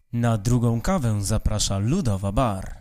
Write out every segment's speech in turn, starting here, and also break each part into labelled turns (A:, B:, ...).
A: Na drugą kawę zaprasza Ludowa Bar.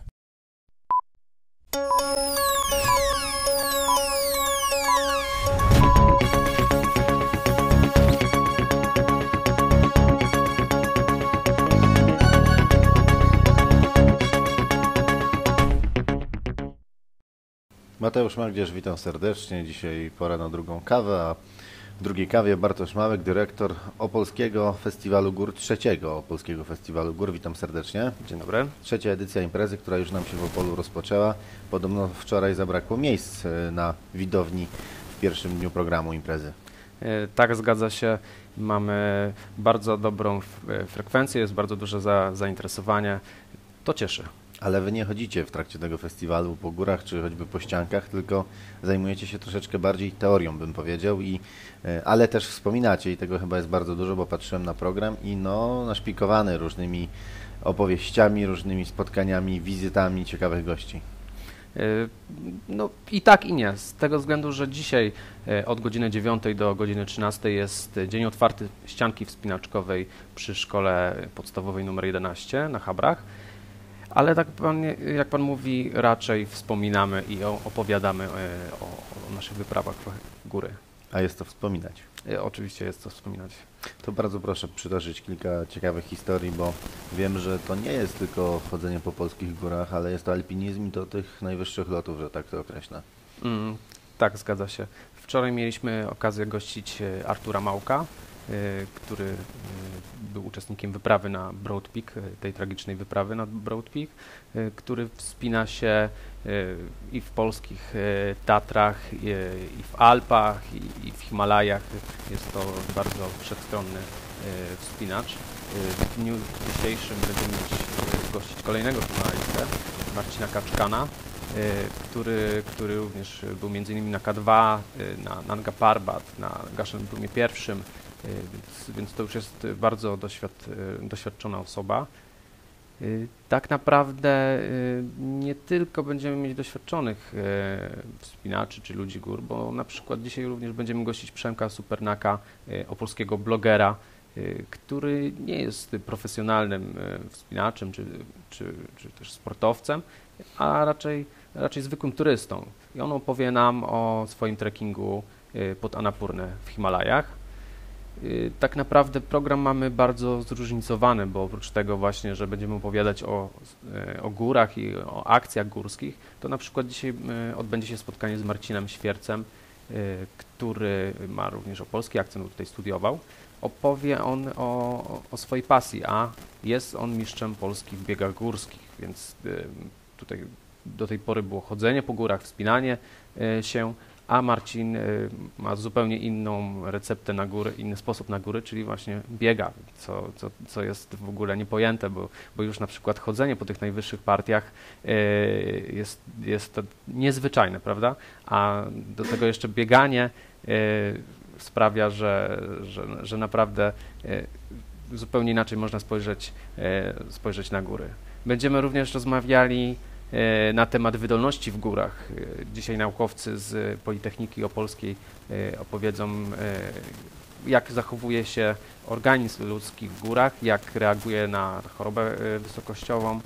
B: Mateusz Magdzierz, witam serdecznie. Dzisiaj pora na drugą kawę, a w drugiej kawie Bartosz Małek, dyrektor Opolskiego Festiwalu Gór, trzeciego Opolskiego Festiwalu Gór. Witam serdecznie.
C: Dzień dobry.
B: Trzecia edycja imprezy, która już nam się w Opolu rozpoczęła. Podobno wczoraj zabrakło miejsc na widowni w pierwszym dniu programu imprezy.
C: Tak, zgadza się. Mamy bardzo dobrą frekwencję, jest bardzo duże zainteresowanie. To cieszy.
B: Ale wy nie chodzicie w trakcie tego festiwalu po górach czy choćby po ściankach, tylko zajmujecie się troszeczkę bardziej teorią, bym powiedział, ale też wspominacie i tego chyba jest bardzo dużo, bo patrzyłem na program i naszpikowany różnymi opowieściami, różnymi spotkaniami, wizytami ciekawych gości.
C: No i tak i nie, z tego względu, że dzisiaj od godziny 9 do godziny 13 jest dzień otwarty ścianki wspinaczkowej przy szkole podstawowej nr 11 na Chabrach. Ale tak jak pan mówi, raczej wspominamy i opowiadamy o naszych wyprawach w góry.
B: A jest to wspominać.
C: Oczywiście jest to wspominać.
B: To bardzo proszę przytoczyć kilka ciekawych historii, bo wiem, że to nie jest tylko chodzenie po polskich górach, ale jest to alpinizm i do tych najwyższych lotów, że tak to określę.
C: Tak, zgadza się. Wczoraj mieliśmy okazję gościć Artura Małka, który był uczestnikiem wyprawy na Broad Peak, tej tragicznej wyprawy na Broad Peak, który wspina się i w polskich Tatrach, i w Alpach, i w Himalajach. Jest to bardzo wszechstronny wspinacz. W dniu dzisiejszym będziemy gościć kolejnego himalajstę, Marcina Kaczkana, który również był m.in. na K2, na Nanga Parbat, na Gasherbumie I, więc to już jest bardzo doświadczona osoba. Tak naprawdę nie tylko będziemy mieć doświadczonych wspinaczy czy ludzi gór, bo na przykład dzisiaj również będziemy gościć Przemka Supernaka, opolskiego blogera, który nie jest profesjonalnym wspinaczem czy też sportowcem, a raczej zwykłym turystą. I on opowie nam o swoim trekkingu pod Annapurnę w Himalajach. Tak naprawdę program mamy bardzo zróżnicowany, bo oprócz tego właśnie, że będziemy opowiadać o górach i o akcjach górskich, to na przykład dzisiaj odbędzie się spotkanie z Marcinem Świercem, który ma również opolski akcent, bo tutaj studiował. Opowie on o swojej pasji, a jest on mistrzem Polski w biegach górskich, więc tutaj do tej pory było chodzenie po górach, wspinanie się, a Marcin ma zupełnie inną receptę na góry, inny sposób na góry, czyli właśnie biega, co jest w ogóle niepojęte, bo już na przykład chodzenie po tych najwyższych partiach jest to niezwyczajne, prawda? A do tego jeszcze bieganie sprawia, że naprawdę zupełnie inaczej można spojrzeć na góry. Będziemy również rozmawiali na temat wydolności w górach. Dzisiaj naukowcy z Politechniki Opolskiej opowiedzą, jak zachowuje się organizm ludzki w górach, jak reaguje na chorobę wysokościową.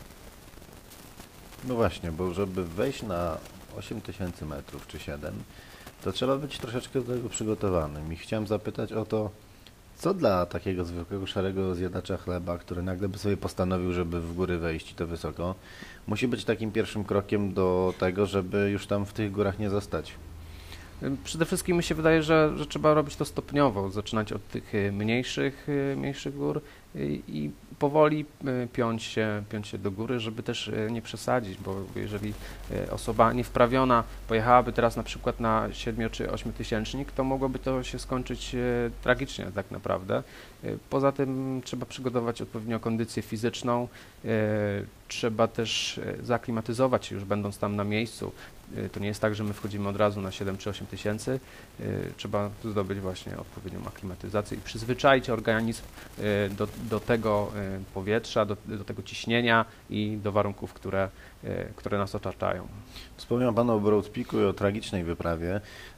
B: No właśnie, bo żeby wejść na 8000 metrów czy 7, to trzeba być troszeczkę do tego przygotowanym. I chciałem zapytać o to, co dla takiego zwykłego szarego zjadacza chleba, który nagle by sobie postanowił, żeby w góry wejść i to wysoko, musi być takim pierwszym krokiem do tego, żeby już tam w tych górach nie zostać?
C: Przede wszystkim mi się wydaje, że trzeba robić to stopniowo, zaczynać od tych mniejszych gór i powoli piąć się do góry, żeby też nie przesadzić, bo jeżeli osoba niewprawiona pojechałaby teraz na przykład na 7 czy 8 tysięcznik, to mogłoby to się skończyć tragicznie tak naprawdę. Poza tym trzeba przygotować odpowiednio kondycję fizyczną, trzeba też zaklimatyzować się już będąc tam na miejscu. To nie jest tak, że my wchodzimy od razu na 7 czy 8 tysięcy. Trzeba zdobyć właśnie odpowiednią aklimatyzację i przyzwyczaić organizm do tego powietrza, do tego ciśnienia i do warunków, które nas otaczają.
B: Wspomniał Pan o Broad Peaku i o tragicznej wyprawie.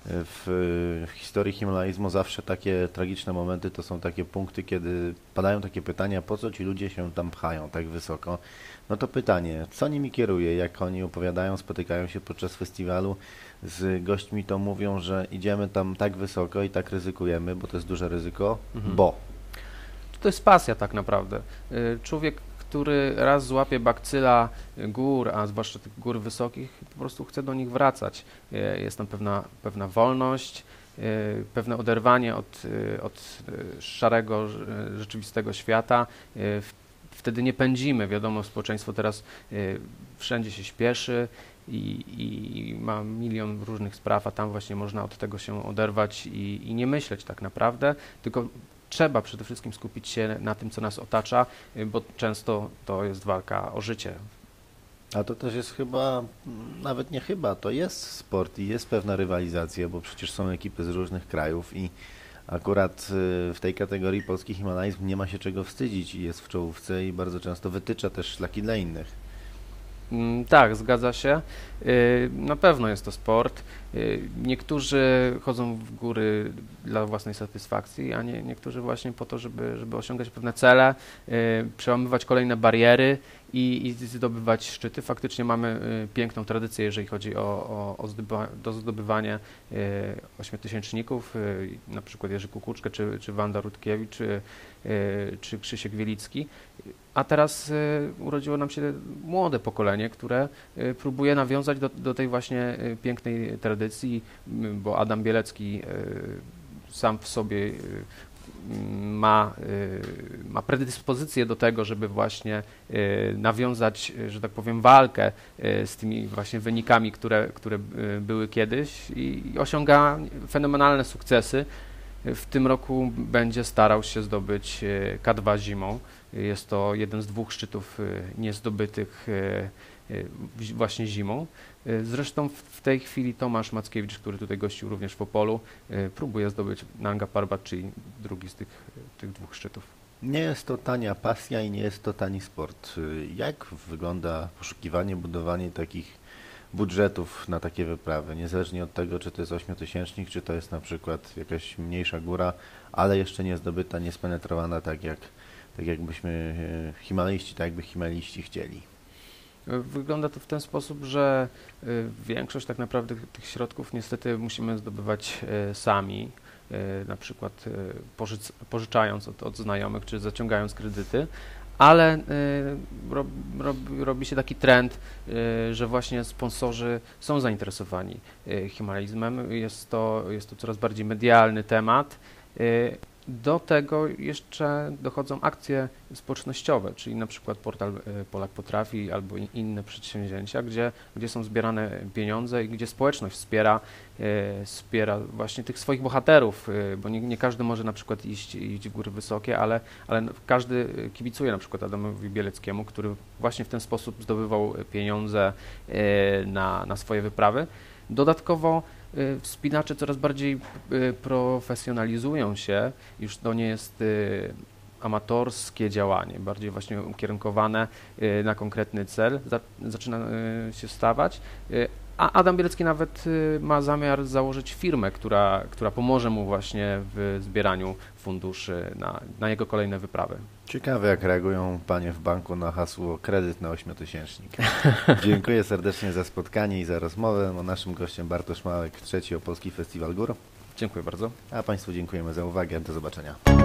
B: W historii himalaizmu zawsze takie tragiczne momenty to są takie punkty, kiedy padają takie pytania, po co ci ludzie się tam pchają tak wysoko. No to pytanie, co nimi kieruje, jak oni opowiadają, spotykają się podczas festiwalu z gośćmi, to mówią, że idziemy tam tak wysoko i tak ryzykujemy, bo to jest duże ryzyko, bo.
C: To jest pasja tak naprawdę. Człowiek, który raz złapie bakcyla gór, a zwłaszcza tych gór wysokich, po prostu chce do nich wracać. Jest tam pewna wolność, pewne oderwanie od szarego, rzeczywistego świata. Wtedy nie pędzimy. Wiadomo, społeczeństwo teraz wszędzie się śpieszy i ma milion różnych spraw, a tam właśnie można od tego się oderwać i nie myśleć tak naprawdę, tylko trzeba przede wszystkim skupić się na tym, co nas otacza, bo często to jest walka o życie.
B: A to też jest chyba, nawet nie chyba, to jest sport i jest pewna rywalizacja, bo przecież są ekipy z różnych krajów i akurat w tej kategorii polski himalaizm nie ma się czego wstydzić i jest w czołówce i bardzo często wytycza też szlaki dla innych.
C: Tak, zgadza się. Na pewno jest to sport. Niektórzy chodzą w góry dla własnej satysfakcji, a niektórzy właśnie po to, żeby osiągać pewne cele, przełamywać kolejne bariery i zdobywać szczyty. Faktycznie mamy piękną tradycję, jeżeli chodzi o zdobywanie ośmiotysięczników, na przykład Jerzy Kukuczka, czy Wanda Rutkiewicz, czy Krzysiek Wielicki. A teraz urodziło nam się młode pokolenie, które próbuje nawiązać do tej właśnie pięknej tradycji, bo Adam Bielecki sam w sobie ma predyspozycję do tego, żeby właśnie nawiązać, że tak powiem, walkę z tymi właśnie wynikami, które były kiedyś i osiąga fenomenalne sukcesy. W tym roku będzie starał się zdobyć K2 zimą. Jest to jeden z 2 szczytów niezdobytych właśnie zimą. Zresztą w tej chwili Tomasz Mackiewicz, który tutaj gościł również w Opolu, próbuje zdobyć Nanga Parbat, czyli drugi z tych 2 szczytów.
B: Nie jest to tania pasja i nie jest to tani sport. Jak wygląda poszukiwanie, budowanie takich budżetów na takie wyprawy, niezależnie od tego, czy to jest 8-tysięcznik, czy to jest na przykład jakaś mniejsza góra, ale jeszcze nie zdobyta, nie spenetrowana tak jakbyśmy himalaiści, tak jakby himalaiści chcieli.
C: Wygląda to w ten sposób, że większość tak naprawdę tych środków niestety musimy zdobywać sami, na przykład pożyczając od znajomych, czy zaciągając kredyty, ale robi się taki trend, że właśnie sponsorzy są zainteresowani himalaizmem. Jest to coraz bardziej medialny temat. Do tego jeszcze dochodzą akcje społecznościowe, czyli na przykład portal Polak Potrafi albo inne przedsięwzięcia, gdzie są zbierane pieniądze i gdzie społeczność wspiera właśnie tych swoich bohaterów, bo nie każdy może na przykład iść w góry wysokie, ale każdy kibicuje na przykład Adamowi Bieleckiemu, który właśnie w ten sposób zdobywał pieniądze na swoje wyprawy. Dodatkowo wspinacze coraz bardziej profesjonalizują się, już to nie jest amatorskie działanie, bardziej właśnie ukierunkowane na konkretny cel, zaczyna się stawać. A Adam Bielecki nawet ma zamiar założyć firmę, która pomoże mu właśnie w zbieraniu funduszy na jego kolejne wyprawy.
B: Ciekawe, jak reagują panie w banku na hasło kredyt na 8-tysięcznik. Dziękuję serdecznie za spotkanie i za rozmowę. Naszym gościem Bartosz Małek, 3. Opolski Festiwal Gór.
C: Dziękuję bardzo.
B: A Państwu dziękujemy za uwagę. Do zobaczenia.